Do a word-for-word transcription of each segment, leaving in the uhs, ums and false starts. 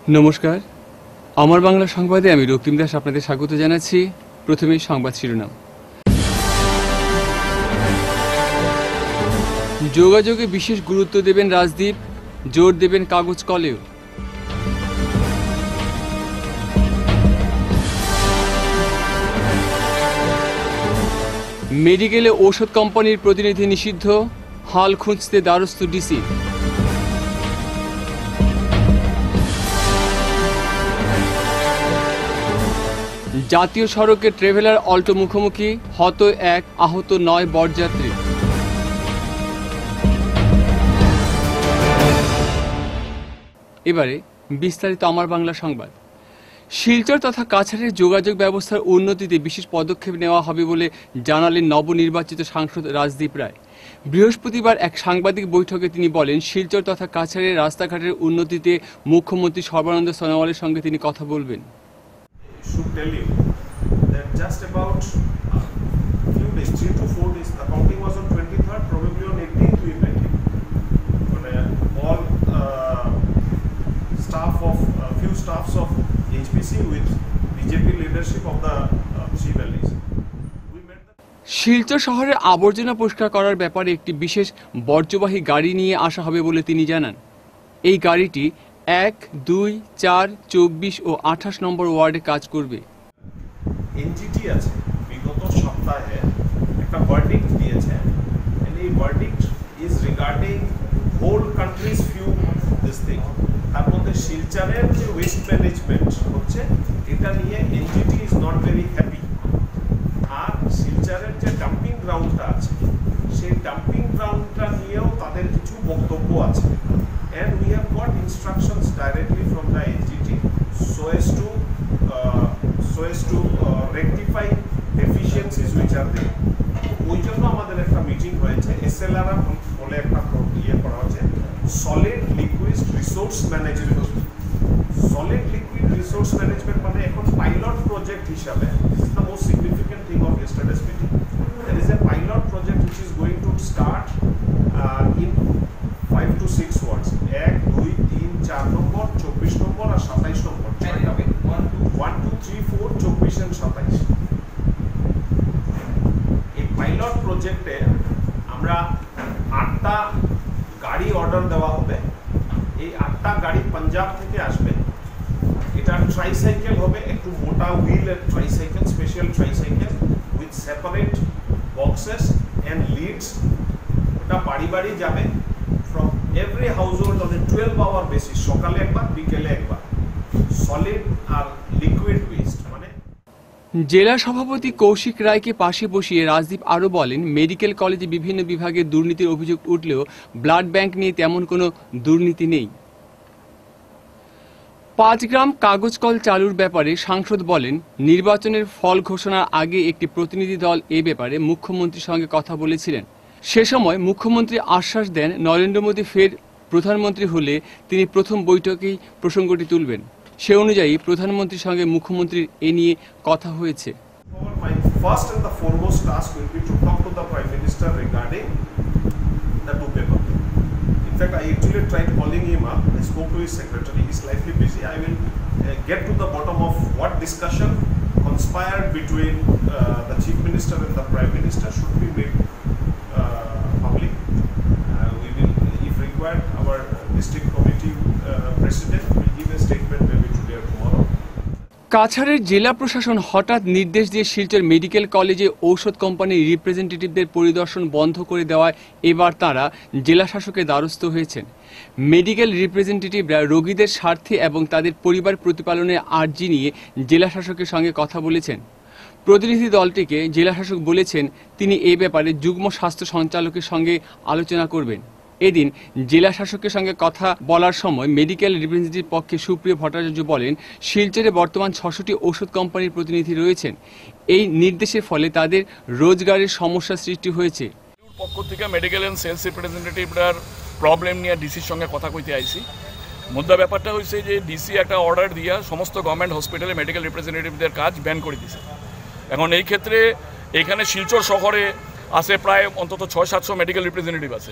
নমস্কার, আমার বাংলা সংবাদে আমি রক্তিম দাস আপনাদের স্বাগত জানাচ্ছি। প্রথমেই সংবাদ শিরোনাম। যোগাযোগে বিশেষ গুরুত্ব দেবেন রাজদীপ, জোর দেবেন কাগজ কলেও। মেডিকেলে ঔষধ কোম্পানির প্রতিনিধি নিষিদ্ধ, হাল খুঁজতে দ্বারস্থ ডিসি। জাতীয় সড়কে ট্রেভেলার অল্টো মুখোমুখি, হত এক, আহত নয় বরযাত্রী। এবারে বিস্তারিত আমার বাংলা সংবাদ। শিলচর তথা কাছাড়ের যোগাযোগ ব্যবস্থার উন্নতিতে বিশেষ পদক্ষেপ নেওয়া হবে বলে জানালেন নবনির্বাচিত সাংসদ রাজদীপ রায়। বৃহস্পতিবার এক সাংবাদিক বৈঠকে তিনি বলেন, শিলচর তথা কাছাড়ের রাস্তাঘাটের উন্নতিতে মুখ্যমন্ত্রী সর্বানন্দ সোনোয়ালের সঙ্গে তিনি কথা বলবেন। Should tell you that just about a few days, three to four days, the counting was on twenty-third, probably on eighteenth we met him. But, uh, all uh, staff of, uh, few staffs of H P C with B J P leadership of the uh, Three Valleys. We met the Silchar শহরের আবর্জনা পরিষ্কার করার ব্যাপারে একটি বিশেষ বর্জ্যবাহী গাড়ি নিয়ে আসা হবে বলে তিনি জানান। এই গাড়িটি এক, দুই, চার, চব্বিশ ও আঠাশ নম্বর ওয়ার্ডে কাজ করবে। N G T আছে বিগত সপ্তাহে একটা ভার্ডিক্ট দিয়েছে, and এই verdict is regarding whole country's few this thing. তার মধ্যে শিলচরের যে ওয়েস্ট ম্যানেজমেন্ট হচ্ছে এটা নিয়ে N G T is not very happy. আর শিলচরের যে ডাম্পিং গ্রাউন্ডটা আছে সেই ডাম্পিং গ্রাউন্ডটা নিয়েও তাদের কিছু বক্তব্য আছে। And we have got instructions directly from the N G T so as to uh, so as to uh, rectify deficiencies which are there. ওই জন্য আমাদের একটা মিটিং হয়েছে, S L R বলে একটা ইয়ে করা হচ্ছে, solid liquid resource management. Solid liquid resource management মানে এখন পাইলট প্রজেক্ট হিসাবে, this is the most significant thing of yesterday's meeting. There is a pilot project which is going to start uh, in five to six wards, এক, দুই, তিন, চার নম্বর, চব্বিশ নম্বর আর সাতাইশ নম্বর। ওয়ান টু থ্রি ফোর চব্বিশ এন্ড সাতাইশ। এই পাইলট প্রজেক্টে আমরা আটটা গাড়ি অর্ডার দেওয়া হবে। এই আটটা গাড়ি পাঞ্জাব থেকে আসবে। এটা ট্রাইসাইকেল হবে, একটু মোটা হুইলের tricycle, special tricycle with separate boxes and lids. ওটা বাড়ি বাড়ি যাবে from every household on a twelve hour basis, সকালে একবার বিকেলে একবার, সলিড আর লিকুইড ওয়েস্ট। মানে জেলা সভাপতি কৌশিক রায়কে পাশে বসিয়ে রাজদীপ আরও বলেন, মেডিকেল কলেজে বিভিন্ন বিভাগে দুর্নীতির অভিযোগ উঠলেও ব্লাড ব্যাংক নিয়ে তেমন কোনো দুর্নীতি নেই। পাঁচ গ্রাম কাগজ কল চালুর ব্যাপারে সাংসদ বলেন, নির্বাচনের ফল ঘোষণার আগে একটি প্রতিনিধি দল এ ব্যাপারে মুখ্যমন্ত্রীর সঙ্গে কথা বলেছিলেন। সে সময় মুখ্যমন্ত্রী আশ্বাস দেন, নরেন্দ্র মোদী ফের প্রধানমন্ত্রী হলে তিনি প্রথম বৈঠকেই প্রসঙ্গটি তুলবেন। সে অনুযায়ী প্রধানমন্ত্রীর সঙ্গে মুখ্যমন্ত্রীর এ নিয়ে কথা হয়েছে। my first and the foremost task will be to talk to the Prime Minister regarding the two paper. In fact, I actually tried calling him up. I spoke to his secretary. He's slightly busy. I will uh, get to the bottom of what discussion conspired between uh, the Chief Minister and the Prime Minister should be made uh, public. Uh, we will, if required, our district committee uh, president will give a statement maybe today or tomorrow. কাছাড়ের জেলা প্রশাসন হঠাৎ নির্দেশ দিয়ে Silchar medical কলেজে ঔষধ কোম্পানির রিপ্রেজেন্টেটিভদের পরিদর্শন বন্ধ করে দেওয়ায় এবার তারা জেলা শাসকের দ্বারস্থ হয়েছেন। মেডিকেল রিপ্রেজেন্টেটিভরা রোগীদের স্বার্থে এবং তাদের পরিবার প্রতিপালনের আর্জি নিয়ে জেলা শাসকের সঙ্গে কথা বলেছেন। প্রতিনিধি দলটিকে জেলা শাসক বলেছেন তিনি এ ব্যাপারে যুগ্ম স্বাস্থ্য সঞ্চালকের সঙ্গে আলোচনা করবেন। এদিন জেলা শাসকের সঙ্গে কথা বলার সময় মেডিকেল রিপ্রেজেন্টেটিভ পক্ষে সুপ্রিয় ভট্টাচার্য বলেন, শিলচরে বর্তমান ছশোটি ওষুধ কোম্পানির প্রতিনিধি রয়েছেন। এই নির্দেশের ফলে তাদের রোজগারের সমস্যা সৃষ্টি হয়েছে। পক্ষ থেকে মেডিকেল অ্যান্ড সেলস রিপ্রেজেন্টেটিভরার প্রবলেম নিয়ে ডিসির সঙ্গে কথা কইতে আইসি। মুদ্রা ব্যাপারটা হয়েছে যে ডিসি একটা অর্ডার দিয়া সমস্ত গভর্নমেন্ট হসপিটালে মেডিকেল রিপ্রেজেন্টেটিভদের কাজ ব্যান করে দিছে। এখন এই ক্ষেত্রে এখানে শিলচর শহরে আছে প্রায় অন্তত ছয় সাতশো মেডিকেল রিপ্রেজেন্টেটিভ আছে।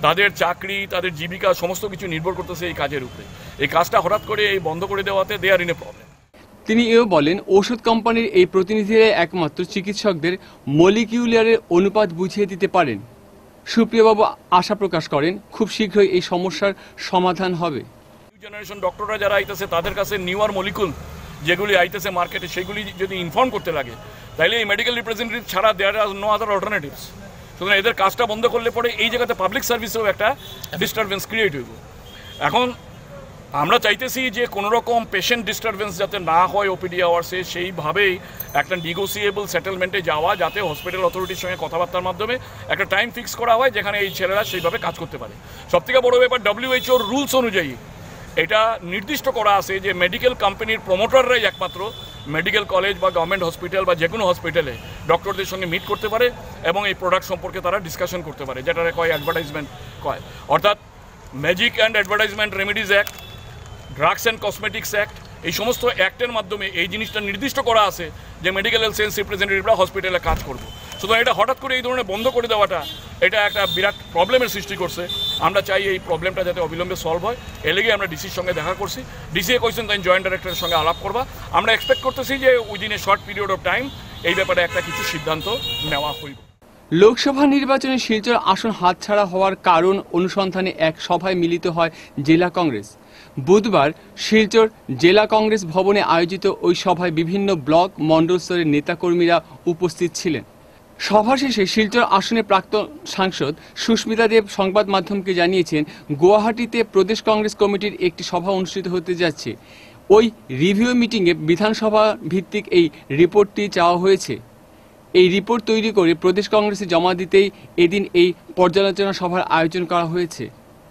তাদের চাকরি, তাদের জীবিকা সমস্ত কিছু নির্ভর করতেছে এই কাজের উপরে। এই কাজটা হঠাৎ করে এই বন্ধ করে দেওয়াতে দে আর ইন এ প্রবলেম। তিনি এও বলেন, ঔষধ কোম্পানির এই প্রতিনিধিরা একমাত্র চিকিৎসকদের মলিকিউলারের অনুপাত বুঝিয়ে দিতে পারেন। সুপ্রিয়বাবু আশা প্রকাশ করেন, খুব শীঘ্রই এই সমস্যার সমাধান হবে। নিউ জেনারেশন ডক্টররা যারা আইতেছে তাদের কাছে নিউয়ার মলিকুল যেগুলি আইতেছে মার্কেটে সেগুলি যদি ইনফর্ম করতে লাগে, তাইলে এই মেডিকেল রিপ্রেজেন্টেটিভ ছাড়া দেয়ার আর নো আদার অল্টারনেটিভস। সুতরাং এদের কাজটা বন্ধ করলে পরে এই জায়গাতে পাবলিক সার্ভিসেও একটা ডিস্টারবেন্স ক্রিয়েট হইব। এখন আমরা চাইতেছি যে কোনো রকম পেশেন্ট ডিস্টারবেন্স যাতে না হয় ওপিডি আওয়ার্সে, সেইভাবেই একটা নিগোসিয়েবল সেটেলমেন্টে যাওয়া, যাতে হসপিটাল অথরিটির সঙ্গে কথাবার্তার মাধ্যমে একটা টাইম ফিক্স করা হয় যেখানে এই ছেলেরা সেইভাবে কাজ করতে পারে। সবথেকে বড় ব্যাপার, ডব্লিউএইচওর রুলস অনুযায়ী এটা নির্দিষ্ট করা আছে যে মেডিকেল কোম্পানির প্রমোটাররাই একমাত্র মেডিকেল কলেজ বা গভর্নমেন্ট হসপিটাল বা যে কোনো হসপিটালে ডক্টরদের সঙ্গে মিট করতে পারে এবং এই প্রোডাক্ট সম্পর্কে তারা ডিসকাশন করতে পারে, যেটা কয় অ্যাডভার্টাইজমেন্ট কয়। অর্থাৎ magic and advertisement remedies act, drugs and cosmetics act, এই সমস্ত অ্যাক্টের মাধ্যমে এই জিনিসটা নির্দিষ্ট করা আছে যে মেডিকেল হেলথ সেন্স রিপ্রেজেন্টেটিভরা হসপিটালে কাজ করবো। সুতরাং এটা হঠাৎ করে এই ধরনের বন্ধ করে দেওয়াটা এটা একটা বিরাট প্রবলেমের সৃষ্টি করছে। আমরা চাই এই প্রবলেমটা যাতে অবিলম্বে সলভ হয়, এর লেগে আমরা ডিসির সঙ্গে দেখা করছি। ডিসি কইছেন তাই জয়েন্ট ডাইরেক্টরের সঙ্গে আলাপ করবা। আমরা এক্সপেক্ট করতেছি যে within a short period of time এই ব্যাপারে একটা কিছু সিদ্ধান্ত নেওয়া হইব। লোকসভা নির্বাচনে শিলচর আসন হাতছাড়া হওয়ার কারণ অনুসন্ধানে এক সভায় মিলিত হয় জেলা কংগ্রেস। বুধবার শিলচর জেলা কংগ্রেস ভবনে আয়োজিত ওই সভায় বিভিন্ন ব্লক মণ্ডল স্তরের নেতাকর্মীরা উপস্থিত ছিলেন। সভা শেষে শিলচর আসনের প্রাক্তন সাংসদ সুস্মিতা দেব সংবাদ মাধ্যমকে জানিয়েছেন, গুয়াহাটিতে প্রদেশ কংগ্রেস কমিটির একটি সভা অনুষ্ঠিত হতে যাচ্ছে। ওই রিভিউ মিটিংয়ে বিধানসভা ভিত্তিক এই রিপোর্টটি চাওয়া হয়েছে। এই রিপোর্ট তৈরি করে প্রদেশ কংগ্রেসে জমা দিতেই এদিন এই পর্যালোচনা সভার আয়োজন করা হয়েছে।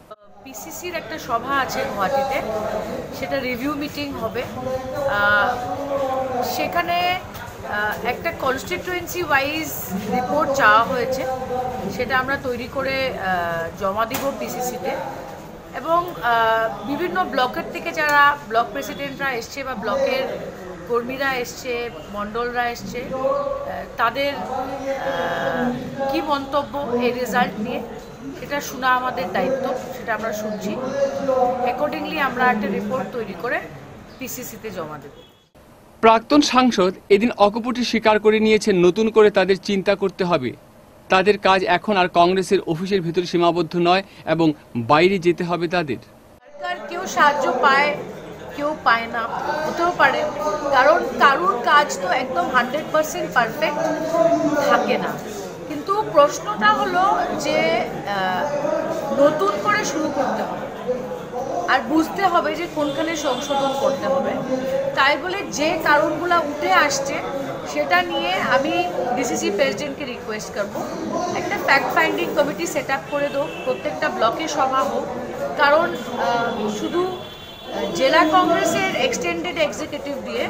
পিসিসির একটা সভা আছে গুয়াহাটিতে, সেটা রিভিউ মিটিং হবে। সেখানে একটা কনস্টিটুয়েন্সি ওয়াইজ রিপোর্ট চাওয়া হয়েছে, সেটা আমরা তৈরি করে জমা দিব পিসিসিতে। এবং বিভিন্ন ব্লকের থেকে যারা ব্লক প্রেসিডেন্টরা এসছে বা ব্লকের কর্মীরা এসছে, মণ্ডলরা এসছে, তাদের কি মন্তব্য এই রেজাল্ট নিয়ে সেটা শোনা আমাদের দায়িত্ব, সেটা আমরা শুনছি। অ্যাকর্ডিংলি আমরা একটা রিপোর্ট তৈরি করে পিসিসিতে জমা দেব। প্রাক্তন সাংসদ এদিন অকপটে স্বীকার করে নিয়েছেন, নতুন করে তাদের চিন্তা করতে হবে। তাদের কাজ এখন আর কংগ্রেসের অফিসের ভেতরে সীমাবদ্ধ নয় এবং বাইরে যেতে হবে তাদের। সরকার কেউ সাহায্য পায়, কেউ পায় না, হতেও পারে, কারণ কারুর কাজ তো একদম হান্ড্রেড পার্সেন্ট পারফেক্ট থাকে না। কিন্তু প্রশ্নটা হলো যে নতুন করে শুরু করতে হবে আর বুঝতে হবে যে কোনখানে সংশোধন করতে হবে। তাই বলে যে কারণগুলো উঠে আসছে সেটা নিয়ে আমি ডিসিসি প্রেসিডেন্টকে রিকোয়েস্ট করব একটা fact finding committee set up করে দাও, প্রত্যেকটা ব্লকে সভা হোক। কারণ শুধু জেলা কংগ্রেসের এক্সটেন্ডেড এক্সিকিউটিভ দিয়ে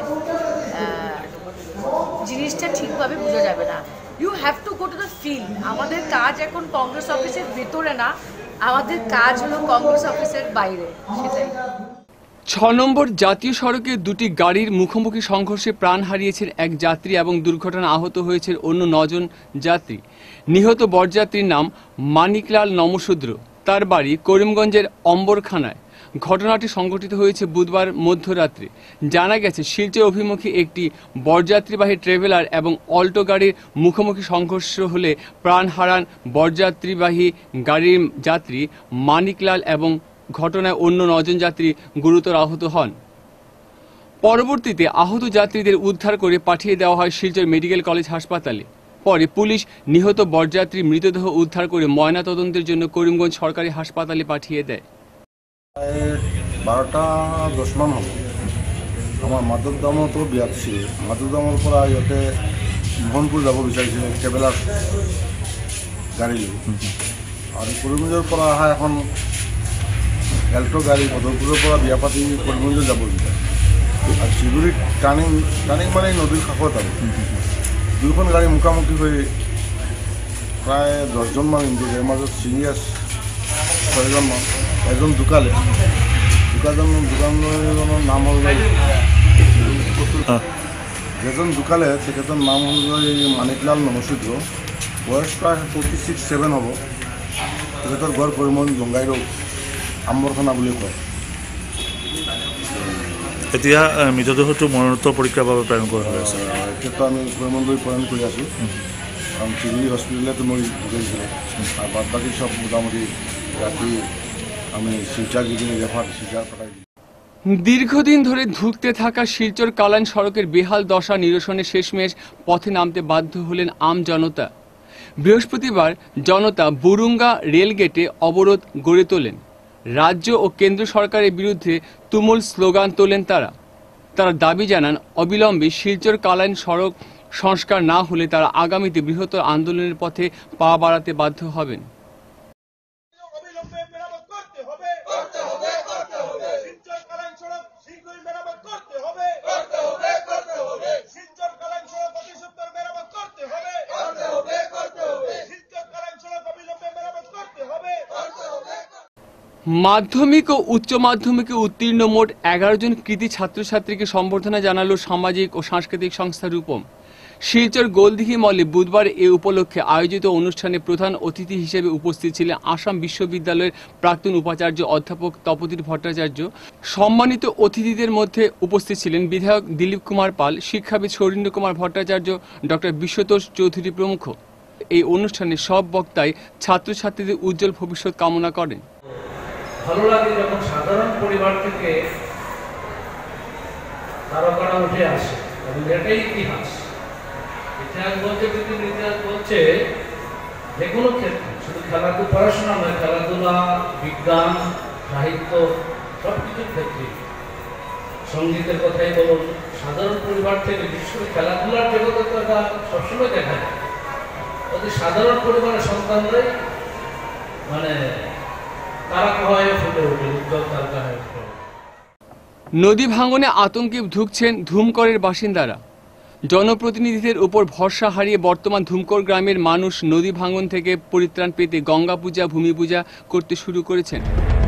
জিনিসটা ঠিকভাবে বোঝা যাবে না। You have to go to the field. আমাদের কাজ এখন কংগ্রেস অফিসের ভেতরে না, আমাদের কাজ হলো কংগ্রেস অফিসের বাইরে। সেটাই। ছ নম্বর জাতীয় সড়কে দুটি গাড়ির মুখোমুখি সংঘর্ষে প্রাণ হারিয়েছেন এক যাত্রী এবং দুর্ঘটনা আহত হয়েছেন অন্য নজন যাত্রী। নিহত বরযাত্রীর নাম মানিকলাল নমশূদ্র, তার বাড়ি করিমগঞ্জের অম্বরখানায়। ঘটনাটি সংঘটিত হয়েছে বুধবার মধ্যরাত্রে। জানা গেছে, শিলচর অভিমুখী একটি বরযাত্রীবাহী ট্রেভেলার এবং অল্টো গাড়ির মুখোমুখি সংঘর্ষ হলে প্রাণ হারান বরযাত্রীবাহী গাড়ির যাত্রী মানিকলাল এবং ঘটনায় অন্য নজন যাত্রী গুরুতর আহত হন। পরবর্তীতে আহত যাত্রীদের উদ্ধার করে পাঠিয়ে দেওয়া হয় শিলচর মেডিকেল কলেজ হাসপাতালে। পরে পুলিশ নিহত বরযাত্রীর মৃতদেহ উদ্ধার করে ময়নাতদন্তের জন্য করিমগঞ্জ সরকারি হাসপাতালে পাঠিয়ে দেয়। বারোটা দশ মান হ'ব। আমাৰ মাধৱ দামতো বিয়াত আছিল। মাধৱ দামৰ পৰা ইয়াতে মোহনপুৰ যাব বিচাৰিছিলে ট্ৰেভেলাৰ গাড়ী লৈ, আৰু কৰিমগঞ্জৰ পৰা অহা এখন এল্টো গাড়ী ভদৰপুৰৰ পৰা বিয়া পাতি কৰিমগঞ্জ যাব বিচাৰে। আৰু শিগুৰিত টাৰ্ণিং টাৰ্ণিং মানে নদীৰ কাষত আৰু দুয়োখন গাড়ী মুখামুখি হৈ প্ৰায় দহজনমান ইঞ্জুৰি, ইয়াৰ মাজত চিৰিয়াছ ছয়জনমান। এজন ঢুকালে, ঢুকাজন দোকানজনৰ নাম হ'ল যেজন ঢুকালে তেখেতৰ নাম হ'ল মানিকলাল নমশূদ্ৰ, বয়স প্ৰায় ফৰ্টি ছিক্স ছেভেন হ'ব। তেখেতৰ ঘৰ পৰিমল জংগাই ৰোগ আম্বৰখানা বুলি কয়। এতিয়া মৃতদেহটো মৰণোত্তৰ পৰীক্ষাৰ বাবে প্ৰেৰণ কৰা হৈ আছে। এতিয়াতো আমি পৰিমললৈ প্ৰেৰণ কৰি আছোঁ, কাৰণ চিভিল হস্পিটেলতো মই গৈছিলোঁ আৰু বাদ বাকী চব মোটামুটি ৰাতি আমি শিলচৰ যিখিনি রেফার শিলচর পাঠাই দিই। দীর্ঘদিন ধরে ধুঁকতে থাকা শিলচর কালাইন সড়কের বেহাল দশা নিরসনে শেষমেশ পথে নামতে বাধ্য হলেন আম জনতা। বৃহস্পতিবার জনতা বুরুঙ্গা রেলগেটে অবরোধ গড়ে তোলেন। রাজ্য ও কেন্দ্র সরকারের বিরুদ্ধে তুমুল স্লোগান তোলেন তারা। তারা দাবি জানান অবিলম্বে শিলচর কালাইন সড়ক সংস্কার না হলে তারা আগামীতে বৃহত্তর আন্দোলনের পথে পা বাড়াতে বাধ্য হবেন। মাধ্যমিক ও উচ্চ মাধ্যমিকে উত্তীর্ণ মোট এগারো জন কৃতি ছাত্রছাত্রীকে সম্বর্ধনা জানালো সামাজিক ও সাংস্কৃতিক সংস্থা রূপম। শিলচর গোলদিঘি মলে বুধবার এ উপলক্ষে আয়োজিত অনুষ্ঠানে প্রধান অতিথি হিসেবে উপস্থিত ছিলেন আসাম বিশ্ববিদ্যালয়ের প্রাক্তন উপাচার্য অধ্যাপক তপোধীর ভট্টাচার্য। সম্মানিত অতিথিদের মধ্যে উপস্থিত ছিলেন বিধায়ক দিলীপ কুমার পাল, শিক্ষাবিদ সৌরিন্দ্র কুমার ভট্টাচার্য, ডক্টর বিশ্বতোষ চৌধুরী প্রমুখ। এই অনুষ্ঠানে সব বক্তাই ছাত্রছাত্রীদের উজ্জ্বল ভবিষ্যৎ কামনা করেন। ভালো লাগে যখন সাধারণ পরিবার থেকে তারকারা উঠে আসে, এবং এটাই ইতিহাস। ইতিহাস বলছে, পৃথিবীর ইতিহাস বলছে যে কোনো ক্ষেত্রে, শুধু খেলাধুলা পড়াশোনা নয়, খেলাধুলা, বিজ্ঞান, সাহিত্য, সব কিছুর ক্ষেত্রে, সঙ্গীতের কথাই বলুন, সাধারণ পরিবার থেকে, বিশেষ করে খেলাধুলার জগতে তো এটা সবসময় দেখা যায়। অতি সাধারণ পরিবারের সন্তানরাই মানে নদী ভাঙনে আতঙ্কে ধুঁকছেন ধুমকরের বাসিন্দারা। জনপ্রতিনিধিদের উপর ভরসা হারিয়ে বর্তমান ধুমকর গ্রামের মানুষ নদী ভাঙন থেকে পরিত্রাণ পেতে গঙ্গা পূজা, ভূমি পূজা করতে শুরু করেছেন।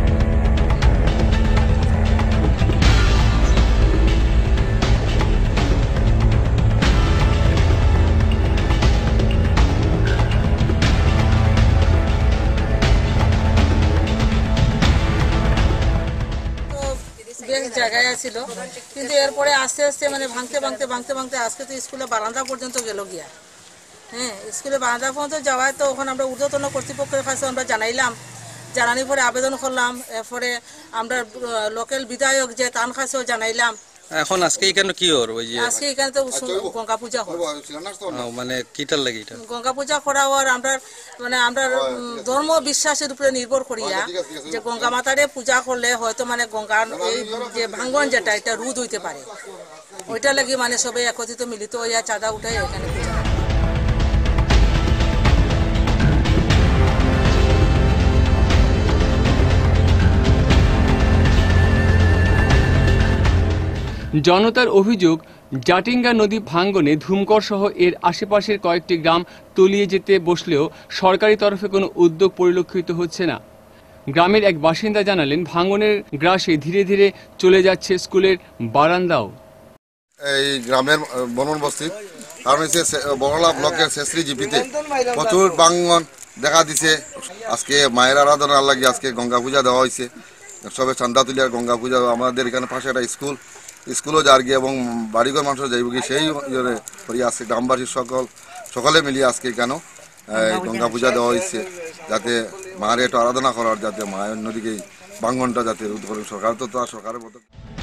জায়গায় ছিল, কিন্তু এরপরে আস্তে আস্তে মানে ভাঙতে ভাঙতে ভাঙতে ভাঙতে আজকে তো স্কুলে বারান্দা পর্যন্ত গেল গিয়া। হ্যাঁ, স্কুলে বারান্দা পর্যন্ত যাওয়ায় তো ওখানে আমরা ঊর্ধ্বতন কর্তৃপক্ষের কাছে আমরা জানাইলাম, জানানোর পরে আবেদন করলাম, এরপরে আমরা লোকাল বিধায়ক যে তার কাছেও জানাইলাম। এখন আজকে এখানে কি হর ওই যে আজকে এখানে তো গঙ্গা পূজা হয়, মানে কিটার লাগে এটা গঙ্গা পূজা করা হওয়ার আমরা মানে আমরা ধর্ম বিশ্বাসের উপরে নির্ভর করিয়া যে গঙ্গা মাতারে পূজা করলে হয়তো মানে গঙ্গার এই যে ভাঙ্গন যেটা এটা রোধ হইতে পারে, ওইটা লাগি মানে সবাই একত্রিত মিলিত হইয়া চাঁদা উঠাই এখানে পূজা। জনতার অভিযোগ, জাটিঙ্গা নদী ভাঙ্গনে ধুমকর সহ এর আশেপাশের কয়েকটি গ্রাম তলিয়ে যেতে বসলেও সরকারি তরফে কোনো উদ্যোগ পরিলক্ষিত হচ্ছে না। গ্রামের এক বাসিন্দা জানালেন, ভাঙ্গনের গ্রাসে ধীরে ধীরে চলে যাচ্ছে স্কুলের বারান্দাও। এই গ্রামের বনন বস্তি কারণ হচ্ছে বড়লা ব্লকের শেষরি জিপিতে প্রচুর ভাঙ্গন দেখা দিছে। আজকে মায়ের আরাধনা লাগে, আজকে গঙ্গা পূজা দেওয়া হয়েছে, সবে চান্দা তুলিয়ার গঙ্গা পূজা। আমাদের এখানে পাশে একটা স্কুল, স্কুলও যার গিয়ে এবং বাড়িঘর মানুষ যাইব কি সেই আজকে গ্রামবাসী সকল সকলে মিলিয়ে আজকে কেন গঙ্গা পূজা দেওয়া হয়েছে, যাতে মায়ের একটু আরাধনা করার, যাতে মায়ের নদীকে ভাঙ্গনটা যাতে রোধ করে। সরকার তো তার সরকারের মতো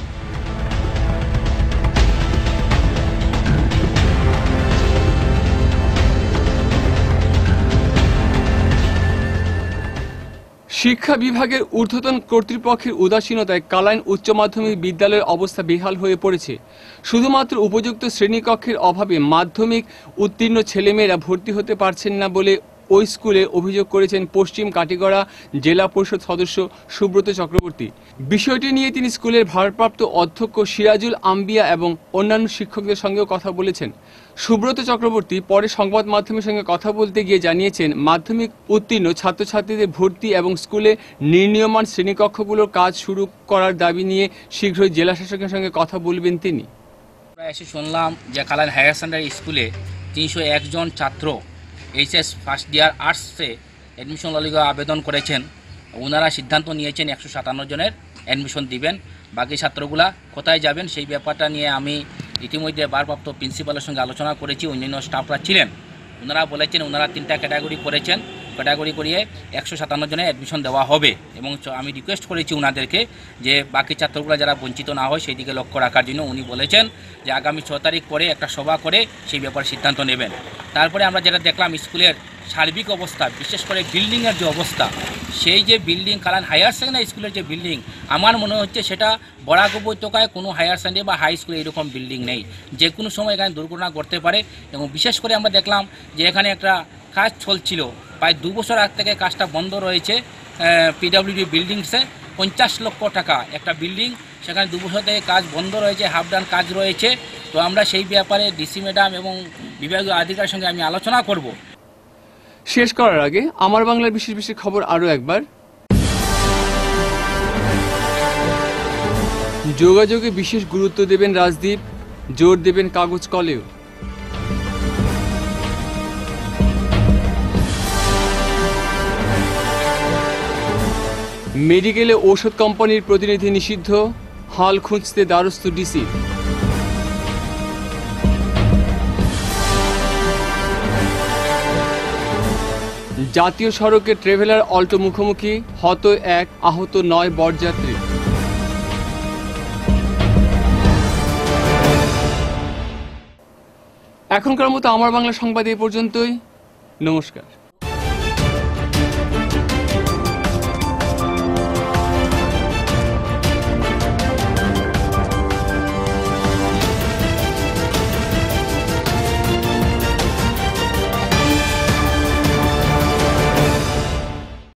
শিক্ষা বিভাগের ঊর্ধ্বতন কর্তৃপক্ষের উদাসীনতায় কালাইন উচ্চ মাধ্যমিক বিদ্যালয়ের অবস্থা বেহাল হয়ে পড়েছে। শুধুমাত্র উপযুক্ত শ্রেণীকক্ষের অভাবে মাধ্যমিক উত্তীর্ণ ছেলেমেয়েরা ভর্তি হতে পারছেন না বলে ওই স্কুলে অভিযোগ করেছেন পশ্চিম কাটিগড়া জেলা পরিষদ সদস্য সুব্রত চক্রবর্তী। বিষয়টি নিয়ে তিনি স্কুলের ভারপ্রাপ্ত অধ্যক্ষ সিরাজুল আম্বিয়া এবং অন্যান্য শিক্ষকদের সঙ্গেও কথা বলেছেন। সুব্রত চক্রবর্তী পরে সংবাদ মাধ্যমের সঙ্গে কথা বলতে গিয়ে জানিয়েছেন, মাধ্যমিক উত্তীর্ণ ছাত্রছাত্রীদের ভর্তি এবং স্কুলে নির্ণীয়মান শ্রেণীকক্ষগুলোর কাজ শুরু করার দাবি নিয়ে শীঘ্রই জেলা শাসকের সঙ্গে কথা বলবেন তিনি। এসে শুনলাম যে কালাইন হায়ার সেকেন্ডারি স্কুলে তিনশো একজন ছাত্র এইচএস ফার্স্ট ইয়ার আর্টসে অ্যাডমিশন ললিগা আবেদন করেছেন ওনারা সিদ্ধান্ত নিয়েছেন একশো সাতান্ন জনের অ্যাডমিশন দিবেন। বাকি ছাত্রগুলা কোথায় যাবেন সেই ব্যাপারটা নিয়ে আমি ইতিমধ্যে ভারপ্রাপ্ত প্রিন্সিপালের সঙ্গে আলোচনা করেছি, অন্যান্য স্টাফরা ছিলেন। ওনারা বলেছেন ওনারা তিনটা ক্যাটাগরি করেছেন, ক্যাটাগরি করিয়ে একশো সাতান্ন জনের অ্যাডমিশন দেওয়া হবে এবং আমি রিকোয়েস্ট করেছি ওনাদেরকে যে বাকি ছাত্রগুলো যারা বঞ্চিত না হয় সেই দিকে লক্ষ্য রাখার জন্য। উনি বলেছেন যে আগামী ছ তারিখ পরে একটা সভা করে সেই ব্যাপারে সিদ্ধান্ত নেবেন। তারপরে আমরা যেটা দেখলাম স্কুলের সার্বিক অবস্থা, বিশেষ করে বিল্ডিংয়ের যে অবস্থা, সেই যে বিল্ডিং কারণ হায়ার সেকেন্ডারি স্কুলের যে বিল্ডিং আমার মনে হচ্ছে সেটা বরাক উপত্যকায় কোনো হায়ার সেকেন্ডারি বা হাই স্কুলে এরকম বিল্ডিং নেই, যে কোনো সময় এখানে দুর্ঘটনা ঘটতে পারে। এবং বিশেষ করে আমরা দেখলাম যে এখানে একটা কাজ চলছিল, প্রায় দু বছর আগ থেকে কাজটা বন্ধ রয়েছে পিডাব্লিউডি বিল্ডিংসে, পঞ্চাশ লক্ষ টাকা একটা বিল্ডিং, সেখানে দু বছর থেকে কাজ বন্ধ রয়েছে, হাফ ডান কাজ রয়েছে। তো আমরা সেই ব্যাপারে ডিসি ম্যাডাম এবং বিভাগীয় আধিকারিকের সঙ্গে আমি আলোচনা করব। শেষ করার আগে আমার বাংলার বিশেষ বিশেষ খবর আরও একবার। যোগাযোগে বিশেষ গুরুত্ব দেবেন রাজদীপ, জোর দেবেন কাগজ কলেও। মেডিকেলে ঔষধ কোম্পানির প্রতিনিধি নিষিদ্ধ, হাল খুঁজতে দ্বারস্থ ডিসি। জাতীয় সড়কে ট্রেভেলার অল্টো মুখোমুখি, হত এক, আহত নয় বরযাত্রী। এখনকার মতো আমার বাংলা সংবাদ এ পর্যন্তই। নমস্কার।